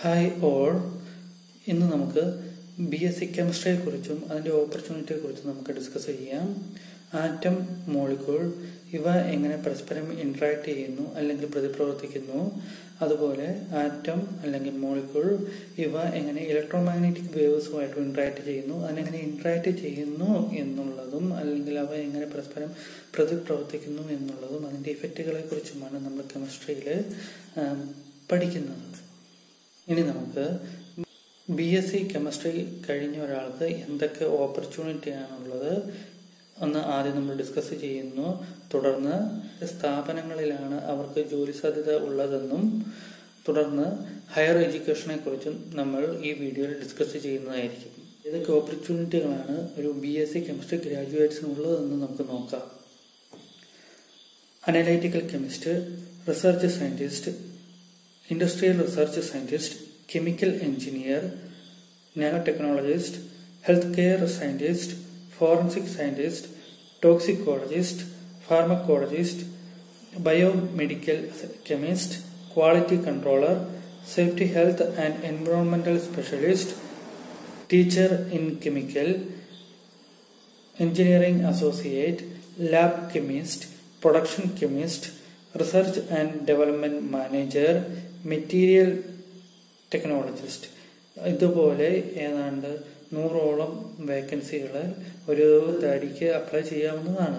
Hi all, ഇന്ന് നമുക്ക് BSc കെമിസ്ട്രിയെക്കുറിച്ചും അതിൻ്റെ ഓപ്പർച്യൂണിറ്റിയെക്കുറിച്ചും നമുക്ക് ഡിസ്കസ് ചെയ്യാം. ആറ്റം, മോളിക്യൂൾ ഇവ എങ്ങനെ പരസ്പരം ഇൻട്രാക്ട് ചെയ്യുന്നു അല്ലെങ്കിൽ പ്രതിപ്രവർത്തിക്കുന്നു, അതുപോലെ ആറ്റം അല്ലെങ്കിൽ മോളിക്യൂൾ ഇവ എങ്ങനെ ഇലക്ട്രോമാഗ്നറ്റിക് വേവ്സുമായിട്ട് ഇൻട്രാക്ട് ചെയ്യുന്നു, അതിനെങ്ങനെ ഇൻട്രാക്ട് ചെയ്യുന്നു എന്നുള്ളതും അല്ലെങ്കിൽ അവ എങ്ങനെ പരസ്പരം പ്രതിപ്രവർത്തിക്കുന്നു എന്നുള്ളതും അതിൻ്റെ ഇഫക്റ്റുകളെ കുറിച്ചുമാണ് നമ്മൾ കെമിസ്ട്രിയിൽ പഠിക്കുന്നത്. ഇനി നമുക്ക് BSc കെമിസ്ട്രി കഴിഞ്ഞ ഒരാൾക്ക് എന്തൊക്കെ ഓപ്പർച്യൂണിറ്റി ആണുള്ളത് ഒന്ന് ആദ്യം നമ്മൾ ഡിസ്കസ് ചെയ്യുന്നു. തുടർന്ന് സ്ഥാപനങ്ങളിലാണ് അവർക്ക് ജോലി സാധ്യത ഉള്ളതെന്നും തുടർന്ന് ഹയർ എഡ്യൂക്കേഷനെ കുറിച്ചും നമ്മൾ ഈ വീഡിയോയിൽ ഡിസ്കസ് ചെയ്യുന്നതായിരിക്കും. ഏതൊക്കെ ഓപ്പർച്യൂണിറ്റികളാണ് ഒരു BSc കെമിസ്ട്രി ഗ്രാജുവേറ്റ്സിനുള്ളതെന്ന് നമുക്ക് നോക്കാം. Analytical chemist, research scientist, industrial research scientist, chemical engineer, nanotechnologist, healthcare scientist, forensic scientist, toxicologist, pharmacologist, biomedical chemist, quality controller, safety health and environmental specialist, teacher in chemical, engineering associate, lab chemist, production chemist, research and development manager, material technologist. ഇതുപോലെ ഏതാണ്ട് 100ഓളം വേക്കൻസികൾ ഒരു തടിക്ക് apply ചെയ്യാവുന്നതാണ്.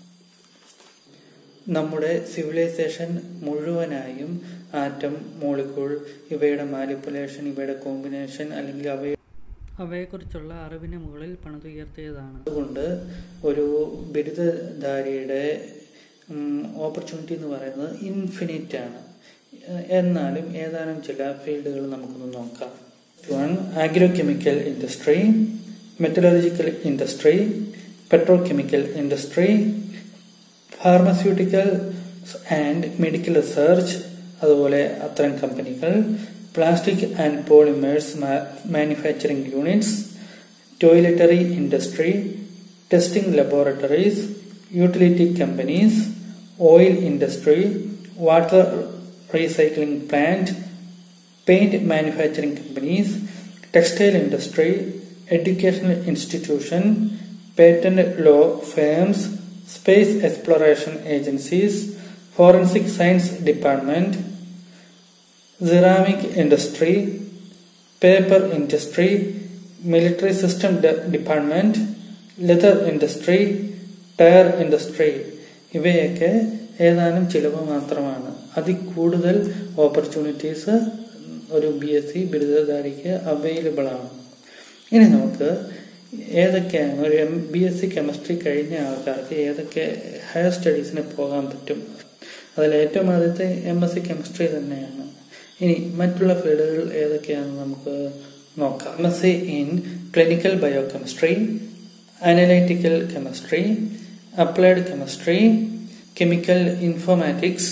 നമ്മുടെ civilisation മുഴുവനായും atom, molecule ഇവയുടെ manipulation, ഇവയുടെ കോമ്പിനേഷൻ അല്ലെങ്കിൽ അവയെക്കുറിച്ചുള്ള അറിവിന് മുകളിൽ പണിതുയർത്തിയതാണ്. അതുകൊണ്ട് ഒരു ബിരുദധാരിയുടെ ഓപ്പർച്യൂണിറ്റി എന്ന് പറയുന്നത് ഇൻഫിനിറ്റ് ആണ്. എന്നാലും ഏതാനും ചില ഫീൽഡുകൾ നമുക്കൊന്ന് നോക്കാം. Agrochemical industry, metallurgical industry, petrochemical industry, pharmaceutical and medical research, അതുപോലെ അത്തരം കമ്പനികൾ, plastic and polymers manufacturing units, toiletry industry, testing laboratories, utility companies, oil industry, water recycling plant, paint manufacturing companies, textile industry, educational institution, patent law firms, space exploration agencies, forensic science department, ceramic industry, paper industry, military system department, leather industry, tire industry. ഇവയൊക്കെ ഏതാനും ചിലവ് മാത്രമാണ്. അതിൽ കൂടുതൽ opportunities ഒരു BSc ബിരുദധാരിക്ക് available ആണ്. ഇനി നമുക്ക് ഏതൊക്കെയാണ് ഒരു BSc കെമിസ്ട്രി കഴിഞ്ഞ ആൾക്കാർക്ക് ഏതൊക്കെ ഹയർ സ്റ്റഡീസിന് പോകാൻ പറ്റും. അതിൽ ഏറ്റവും ആദ്യത്തെ MSc കെമിസ്ട്രി തന്നെയാണ്. ഇനി മറ്റുള്ള ഫീൽഡുകൾ ഏതൊക്കെയാണെന്ന് നമുക്ക് നോക്കാം. MSc in clinical biochemistry, analytical chemistry, applied chemistry, chemical informatics,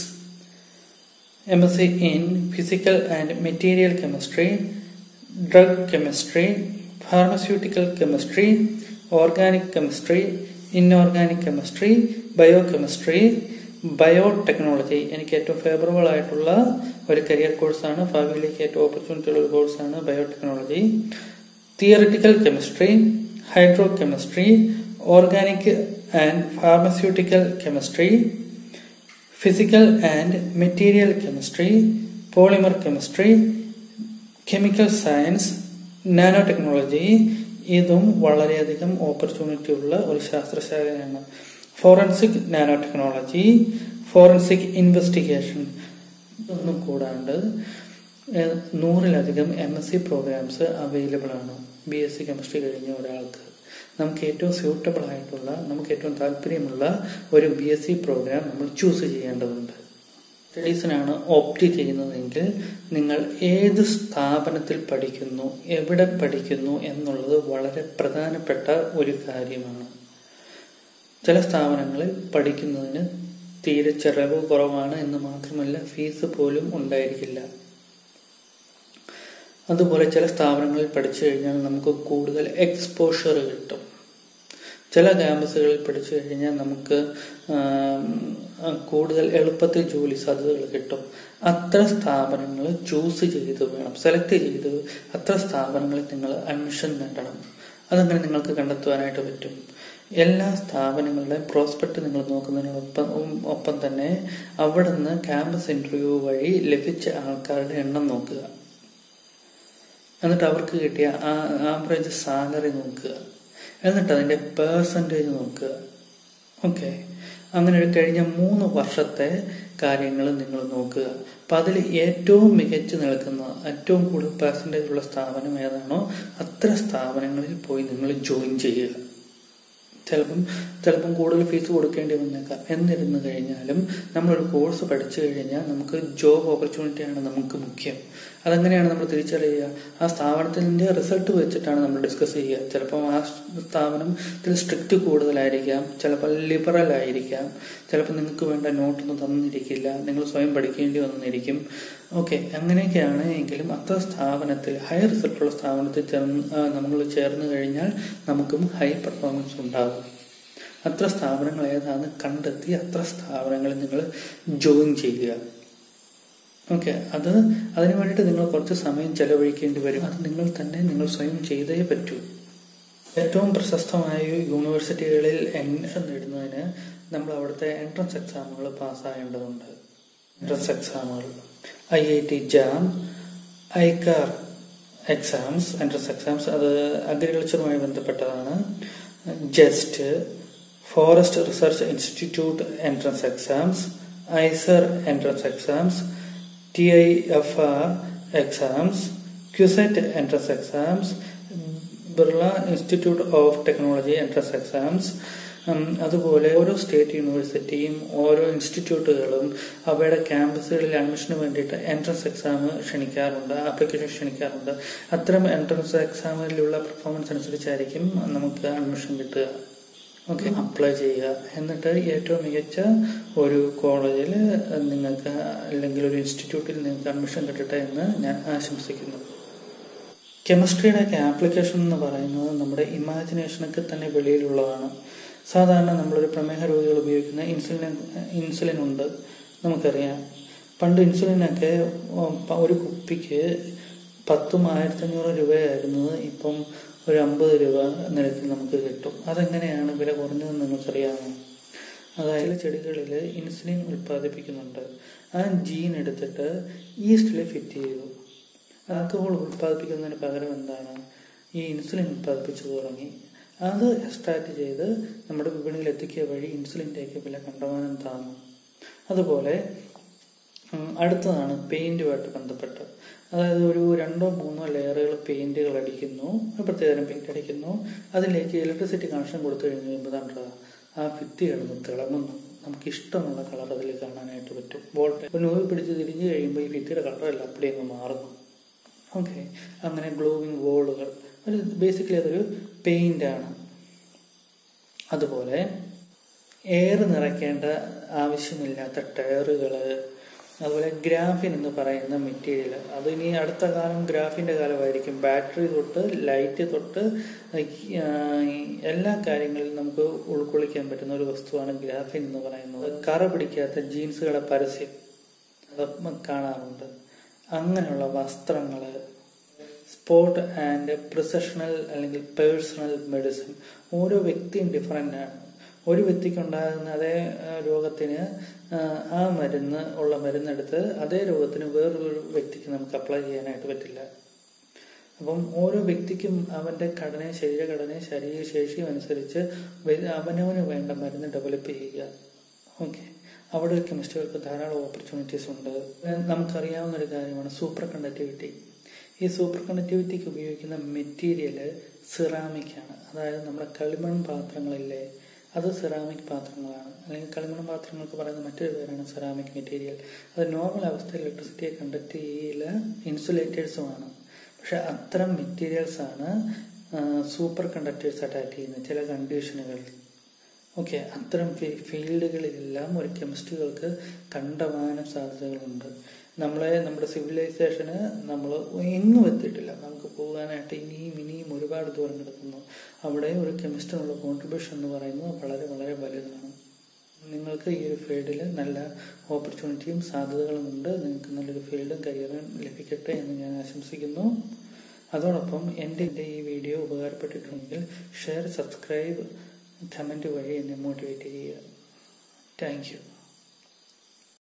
MSc in physical and material chemistry, drug chemistry, pharmaceutical chemistry, organic chemistry, inorganic chemistry, biochemistry, biotechnology. എനിക്ക് ഏറ്റവും ഫേവറബിൾ ആയിട്ടുള്ള ഒരു കരിയർ കോഴ്സാണ്, ഭാവിയിലേക്ക് ഏറ്റവും ഓപ്പർച്യൂണിറ്റി ഉള്ള ഒരു കോഴ്സാണ് biotechnology. Theoretical chemistry, hydro chemistry, organic and pharmaceutical chemistry, physical and material chemistry, polymer chemistry, chemical science, nanotechnology. ഇതും വളരെയധികം ഓപ്പർച്യൂണിറ്റി ഉള്ള ഒരു ശാസ്ത്രശാഖയാണ്. Forensic nano technology, forensic investigation. ഇതൊന്നും കൂടാണ്ട് 100-ലധികം MSc പ്രോഗ്രാംസ് അവൈലബിൾ ആണ്. BSc കെമിസ്ട്രി കഴിഞ്ഞ ഒരാൾക്ക് നമുക്ക് ഏറ്റവും സ്യൂട്ടബിൾ ആയിട്ടുള്ള, നമുക്ക് ഏറ്റവും താല്പര്യമുള്ള ഒരു BSc പ്രോഗ്രാം നമ്മൾ ചൂസ് ചെയ്യേണ്ടതുണ്ട്. സ്റ്റഡീസിനാണ് ഓപ്റ്റ് ചെയ്യുന്നതെങ്കിൽ നിങ്ങൾ ഏത് സ്ഥാപനത്തിൽ പഠിക്കുന്നു, എവിടെ പഠിക്കുന്നു എന്നുള്ളത് വളരെ പ്രധാനപ്പെട്ട ഒരു കാര്യമാണ്. ചില സ്ഥാപനങ്ങളിൽ പഠിക്കുന്നതിന് തീരെ ചെലവ് കുറവാണ് എന്ന് മാത്രമല്ല ഫീസ് പോലും ഉണ്ടായിരിക്കില്ല. അതുപോലെ ചില സ്ഥാപനങ്ങളിൽ പഠിച്ചു കഴിഞ്ഞാൽ നമുക്ക് കൂടുതൽ എക്സ്പോഷർ കിട്ടും. ചില ക്യാമ്പസുകളിൽ പഠിച്ചു കഴിഞ്ഞാൽ നമുക്ക് കൂടുതൽ എളുപ്പത്തിൽ ജോലി സാധ്യതകൾ കിട്ടും. അത്ര സ്ഥാപനങ്ങൾ ചൂസ് ചെയ്ത് വേണം, സെലക്ട് ചെയ്ത് അത്ര സ്ഥാപനങ്ങളിൽ നിങ്ങൾ അഡ്മിഷൻ നേടണം. അതങ്ങനെ നിങ്ങൾക്ക് കണ്ടെത്തുവാനായിട്ട് പറ്റും. എല്ലാ സ്ഥാപനങ്ങളുടെയും പ്രോസ്പെക്ട് നിങ്ങൾ നോക്കുന്നതിനൊപ്പം തന്നെ അവിടുന്ന് ക്യാമ്പസ് ഇന്റർവ്യൂ വഴി ലഭിച്ച ആൾക്കാരുടെ എണ്ണം നോക്കുക. എന്നിട്ട് അവർക്ക് കിട്ടിയ ആവറേജ് സാലറി നോക്കുക. എന്നിട്ട് അതിന്റെ പെർസെൻറ്റേജ് നോക്കുക. ഓക്കെ, അങ്ങനെ ഒരു കഴിഞ്ഞ 3 വർഷത്തെ കാര്യങ്ങൾ നിങ്ങൾ നോക്കുക. അപ്പൊ അതിൽ ഏറ്റവും മികച്ചു നിൽക്കുന്ന, ഏറ്റവും കൂടുതൽ പെർസെൻറ്റേജ് ഉള്ള സ്ഥാപനം ഏതാണോ അത്ര സ്ഥാപനങ്ങളിൽ പോയി നിങ്ങൾ ജോയിൻ ചെയ്യുക. ചിലപ്പം കൂടുതൽ ഫീസ് കൊടുക്കേണ്ടി വന്നേക്കാം. എന്നിരുന്നു കഴിഞ്ഞാലും നമ്മളൊരു കോഴ്സ് പഠിച്ചു കഴിഞ്ഞാൽ നമുക്ക് ജോബ് ഓപ്പർച്യൂണിറ്റിയാണ് നമുക്ക് മുഖ്യം. അതെങ്ങനെയാണ് നമ്മൾ തിരിച്ചറിയുക? ആ സ്ഥാപനത്തിന്റെ റിസൾട്ട് വെച്ചിട്ടാണ് നമ്മൾ ഡിസ്കസ് ചെയ്യുക. ചിലപ്പോൾ ആ സ്ഥാപനത്തിൽ സ്ട്രിക്റ്റ് കൂടുതലായിരിക്കാം, ചിലപ്പോൾ ലിബറൽ ആയിരിക്കാം, ചിലപ്പോൾ നിങ്ങൾക്ക് വേണ്ട നോട്ടൊന്നും തന്നിരിക്കില്ല, നിങ്ങൾ സ്വയം പഠിക്കേണ്ടി വന്നിരിക്കും. ഓക്കെ, അങ്ങനെയൊക്കെയാണ്. എങ്കിലും അത്ര സ്ഥാപനത്തിൽ ഹൈ റിസൾട്ടുള്ള സ്ഥാപനത്തിൽ നമ്മൾ ചേർന്ന് കഴിഞ്ഞാൽ നമുക്കും ഹൈ പെർഫോമൻസ് ഉണ്ടാകും. അത്ര സ്ഥാപനങ്ങൾ ഏതാണെന്ന് കണ്ടെത്തി അത്ര സ്ഥാപനങ്ങളിൽ നിങ്ങൾ ജോയിൻ ചെയ്യുക. ഓക്കെ, അതിനു വേണ്ടിയിട്ട് നിങ്ങൾ കുറച്ച് സമയം ചെലവഴിക്കേണ്ടി വരും. അത് നിങ്ങൾ സ്വയം ചെയ്തേ പറ്റൂ. ഏറ്റവും പ്രശസ്തമായ യൂണിവേഴ്സിറ്റികളിൽ അഡ്മിഷൻ നേടുന്നതിന് നമ്മൾ അവിടുത്തെ എൻട്രൻസ് എക്സാമുകൾ പാസ്സാകേണ്ടതുണ്ട്. എൻട്രൻസ് എക്സാമുകൾ IIT JAM, ICAR exams, entrance exams, അത് അഗ്രികൾച്ചറുമായി ബന്ധപ്പെട്ടതാണ്. Just, forest research institute entrance exams, ISER entrance exams, TIFR exams, QCET entrance exams, Birla institute of technology entrance exams. അതുപോലെ ഓരോ സ്റ്റേറ്റ് യൂണിവേഴ്സിറ്റിയും ഓരോ ഇൻസ്റ്റിറ്റ്യൂട്ടുകളും അവയുടെ ക്യാമ്പസുകളിൽ അഡ്മിഷന് വേണ്ടിയിട്ട് എൻട്രൻസ് എക്സാം ക്ഷണിക്കാറുണ്ട്, ആപ്ലിക്കേഷൻ ക്ഷണിക്കാറുണ്ട്. അത്തരം എൻട്രൻസ് എക്സാമിലുള്ള പെർഫോമൻസ് അനുസരിച്ചായിരിക്കും നമുക്ക് അഡ്മിഷൻ കിട്ടുക. ഓക്കെ, അപ്ലൈ ചെയ്യുക. എന്നിട്ട് ഏറ്റവും മികച്ച ഒരു കോളേജിൽ നിങ്ങൾക്ക് അല്ലെങ്കിൽ ഒരു ഇൻസ്റ്റിറ്റ്യൂട്ടിൽ നിങ്ങൾക്ക് അഡ്മിഷൻ കിട്ടട്ടെ എന്ന് ഞാൻ ആശംസിക്കുന്നു. കെമിസ്ട്രിയുടെ ആപ്ലിക്കേഷൻ എന്ന് പറയുന്നത് നമ്മുടെ ഇമാജിനേഷനൊക്കെ തന്നെ വെളിയിലുള്ളതാണ്. സാധാരണ നമ്മളൊരു പ്രമേഹ രോഗികൾ ഉപയോഗിക്കുന്ന ഇൻസുലിൻ ഉണ്ട്, നമുക്കറിയാം. പണ്ട് ഇൻസുലിനൊക്കെ ഒരു കുപ്പിക്ക് 10,000-1500 രൂപയായിരുന്നത് ഇപ്പം ഒരു 50 രൂപ നിരക്കിൽ നമുക്ക് കിട്ടും. അതെങ്ങനെയാണ് വില കുറഞ്ഞതെന്ന് നിങ്ങൾക്കറിയാമോ? അതായത് ചെടികളിൽ ഇൻസുലിൻ ഉൽപ്പാദിപ്പിക്കുന്നുണ്ട്. ആ ജീൻ എടുത്തിട്ട് ഈസ്റ്റിൽ ഫിറ്റ് ചെയ്തു. ആൽക്കഹോൾ ഉൽപ്പാദിപ്പിക്കുന്നതിന് പകരം എന്താണ്, ഈ ഇൻസുലിൻ ഉൽപ്പാദിപ്പിച്ചു തുടങ്ങി. അത് എക്സ്ട്രാക്ട് ചെയ്ത് നമ്മുടെ വിപണിയിൽ എത്തിക്കുക വഴി ഇൻസുലിൻ്റെയൊക്കെ വില കണ്ടമാനം താങ്ങും. അതുപോലെ അടുത്തതാണ് പെയിന്റുമായിട്ട് ബന്ധപ്പെട്ട്. അതായത് ഒരു 2-3 ലെയറുകൾ പെയിന്റുകൾ അടിക്കുന്നു, പ്രത്യേകം പെയിന്റ് അടിക്കുന്നു. അതിലേക്ക് ഇലക്ട്രിസിറ്റി കണക്ഷൻ കൊടുത്തു കഴിയുമ്പോൾ ആ ഭിത്തി കിടന്ന് തിളങ്ങുന്നു. നമുക്ക് ഇഷ്ടമുള്ള കളർ അതിൽ കാണാനായിട്ട് പറ്റും. വോൾട്ടേജ് നോവി പിടിച്ച് തിരിഞ്ഞു കഴിയുമ്പോൾ ഈ ഭിത്തിയുടെ കളറെല്ലാം അപ്പടി അങ്ങ് മാറുന്നു. ഓക്കെ, അങ്ങനെ ഗ്ലോവിങ് വോളുകൾ, ബേസിക്കലി അതൊരു പെയിന്റ് ആണ്. അതുപോലെ എയർ നിറയ്ക്കേണ്ട ആവശ്യമില്ലാത്ത ടയറുകള്, അതുപോലെ ഗ്രാഫിൻ എന്ന് പറയുന്ന മെറ്റീരിയൽ, അത് ഇനി അടുത്ത കാലം ഗ്രാഫിന്റെ കാലമായിരിക്കും. ബാറ്ററി തൊട്ട് ലൈറ്റ് തൊട്ട് എല്ലാ കാര്യങ്ങളിലും നമുക്ക് ഉൾക്കൊള്ളിക്കാൻ പറ്റുന്ന ഒരു വസ്തുവാണ് ഗ്രാഫിൻ എന്ന് പറയുന്നത്. കറ പിടിക്കാത്ത ജീൻസുകളുടെ പരസ്യം അത് കാണാറുണ്ട്. അങ്ങനെയുള്ള വസ്ത്രങ്ങള്, സ്പോർട്ട് ആൻഡ് പ്രിസഷണൽ അല്ലെങ്കിൽ പേഴ്സണൽ മെഡിസിൻ. ഓരോ വ്യക്തിയും ഡിഫറൻ്റ് ആണ്. ഒരു വ്യക്തിക്ക് ഉണ്ടാകുന്ന അതേ രോഗത്തിന് ആ മരുന്നെടുത്ത് അതേ രോഗത്തിന് വേറൊരു വ്യക്തിക്ക് നമുക്ക് അപ്ലൈ ചെയ്യാനായിട്ട് പറ്റില്ല. അപ്പം ഓരോ വ്യക്തിക്കും അവന്റെ ശരീരഘടനയും ശരീരശേഷിയും അനുസരിച്ച് അവനവന് വേണ്ട മരുന്ന് ഡെവലപ്പ് ചെയ്യുക. ഓക്കെ, അവിടെ കെമിസ്ട്രികൾക്ക് ധാരാളം ഓപ്പർച്യൂണിറ്റീസ് ഉണ്ട്. നമുക്കറിയാവുന്ന ഒരു കാര്യമാണ് സൂപ്പർ കണ്ടക്ടിവിറ്റി. ഈ സൂപ്പർ കണ്ടക്ടിവിറ്റിക്ക് ഉപയോഗിക്കുന്ന മെറ്റീരിയൽ സിറാമിക് ആണ്. അതായത് നമ്മുടെ കളിമൺ പാത്രങ്ങളില്ലേ, അത് സിറാമിക് പാത്രങ്ങളാണ്. അല്ലെങ്കിൽ കളിമൺ പാത്രങ്ങൾക്ക് പറയുന്ന മറ്റൊരു പേരാണ് സിറാമിക് മെറ്റീരിയൽ. അത് നോർമൽ അവസ്ഥയിൽ ഇലക്ട്രിസിറ്റിയെ കണ്ടക്ട് ചെയ്യില്ല, ഇൻസുലേറ്റേഴ്സുമാണ്. പക്ഷെ അത്തരം മെറ്റീരിയൽസ് ആണ് സൂപ്പർ കണ്ടക്ടേഴ്സ് അറ്റാക്ക് ചെയ്യുന്നത് ചില കണ്ടീഷനുകളിൽ. ഓക്കെ, അത്തരം ഫീൽഡുകളിലെല്ലാം ഒരു കെമിസ്ട്രികൾക്ക് കണ്ടമാനം സാധ്യതകളുണ്ട്. നമ്മുടെ സിവിലൈസേഷന് നമ്മൾ എങ്ങും എത്തിയിട്ടില്ല. നമുക്ക് പോകാനായിട്ട് ഇനിയും ഒരുപാട് ദൂരം കിടക്കുന്നു. അവിടെ ഒരു കെമിസ്റ്റിനുള്ള കോൺട്രിബ്യൂഷൻ എന്ന് പറയുന്നത് വളരെ വളരെ വലുതാണ്. നിങ്ങൾക്ക് ഈ ഒരു ഫീൽഡിൽ നല്ല ഓപ്പർച്യൂണിറ്റിയും സാധ്യതകളും ഉണ്ട്. നിങ്ങൾക്ക് നല്ലൊരു ഫീൽഡും കരിയറും ലഭിക്കട്ടെ എന്ന് ഞാൻ ആശംസിക്കുന്നു. അതോടൊപ്പം എൻ്റെ ഈ വീഡിയോ ഉപകാരപ്പെട്ടിട്ടുണ്ടെങ്കിൽ ഷെയർ, സബ്സ്ക്രൈബ്, കമൻറ്റ് വഴി എന്നെ മോട്ടിവേറ്റ് ചെയ്യുക. Thank U.